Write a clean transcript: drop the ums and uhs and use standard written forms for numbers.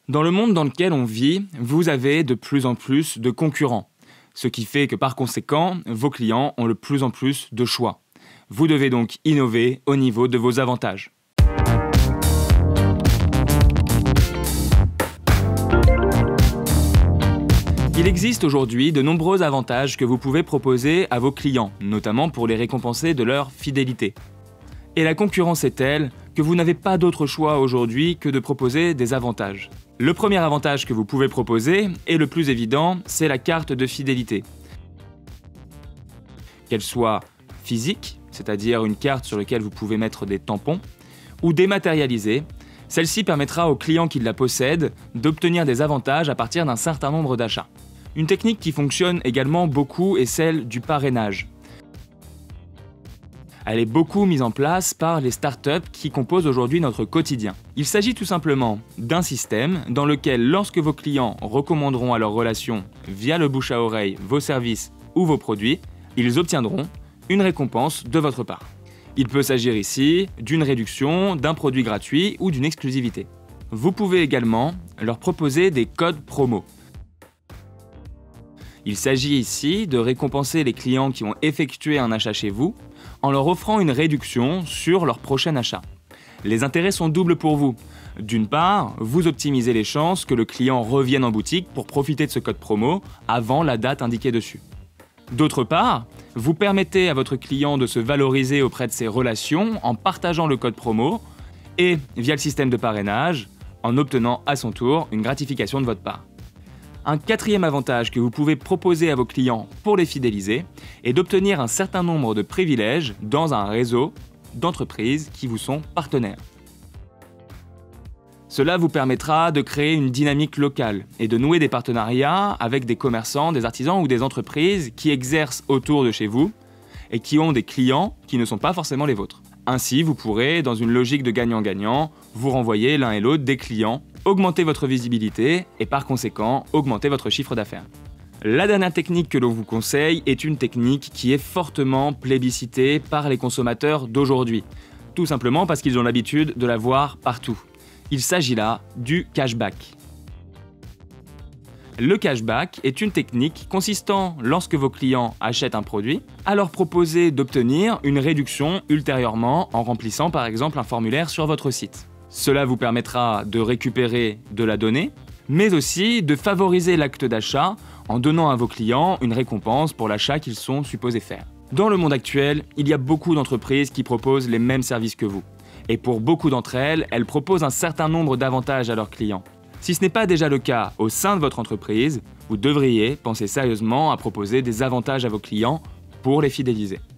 Dans le monde dans lequel on vit, vous avez de plus en plus de concurrents, ce qui fait que par conséquent, vos clients ont de plus en plus de choix. Vous devez donc innover au niveau de vos avantages. Il existe aujourd'hui de nombreux avantages que vous pouvez proposer à vos clients, notamment pour les récompenser de leur fidélité. Et la concurrence est telle que vous n'avez pas d'autre choix aujourd'hui que de proposer des avantages. Le premier avantage que vous pouvez proposer, et le plus évident, c'est la carte de fidélité. Qu'elle soit physique, c'est-à-dire une carte sur laquelle vous pouvez mettre des tampons, ou dématérialisée, celle-ci permettra aux clients qui la possèdent d'obtenir des avantages à partir d'un certain nombre d'achats. Une technique qui fonctionne également beaucoup est celle du parrainage. Elle est beaucoup mise en place par les startups qui composent aujourd'hui notre quotidien. Il s'agit tout simplement d'un système dans lequel, lorsque vos clients recommanderont à leur relation via le bouche à oreille vos services ou vos produits, ils obtiendront une récompense de votre part. Il peut s'agir ici d'une réduction, d'un produit gratuit ou d'une exclusivité. Vous pouvez également leur proposer des codes promo. Il s'agit ici de récompenser les clients qui ont effectué un achat chez vous en leur offrant une réduction sur leur prochain achat. Les intérêts sont doubles pour vous. D'une part, vous optimisez les chances que le client revienne en boutique pour profiter de ce code promo avant la date indiquée dessus. D'autre part, vous permettez à votre client de se valoriser auprès de ses relations en partageant le code promo et, via le système de parrainage, en obtenant à son tour une gratification de votre part. Un quatrième avantage que vous pouvez proposer à vos clients pour les fidéliser est d'obtenir un certain nombre de privilèges dans un réseau d'entreprises qui vous sont partenaires. Cela vous permettra de créer une dynamique locale et de nouer des partenariats avec des commerçants, des artisans ou des entreprises qui exercent autour de chez vous et qui ont des clients qui ne sont pas forcément les vôtres. Ainsi, vous pourrez, dans une logique de gagnant-gagnant, vous renvoyer l'un et l'autre des clients, augmenter votre visibilité et par conséquent, augmenter votre chiffre d'affaires. La dernière technique que l'on vous conseille est une technique qui est fortement plébiscitée par les consommateurs d'aujourd'hui, tout simplement parce qu'ils ont l'habitude de la voir partout. Il s'agit là du cashback. Le cashback est une technique consistant, lorsque vos clients achètent un produit, à leur proposer d'obtenir une réduction ultérieurement en remplissant par exemple un formulaire sur votre site. Cela vous permettra de récupérer de la donnée, mais aussi de favoriser l'acte d'achat en donnant à vos clients une récompense pour l'achat qu'ils sont supposés faire. Dans le monde actuel, il y a beaucoup d'entreprises qui proposent les mêmes services que vous. Et pour beaucoup d'entre elles, elles proposent un certain nombre d'avantages à leurs clients. Si ce n'est pas déjà le cas au sein de votre entreprise, vous devriez penser sérieusement à proposer des avantages à vos clients pour les fidéliser.